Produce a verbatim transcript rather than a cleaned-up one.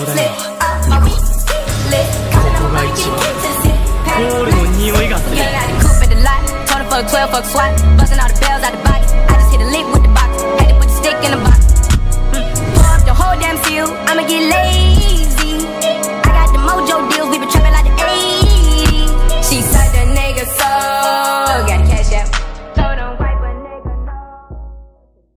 こだよ。ここが一番ゴールの匂いがする。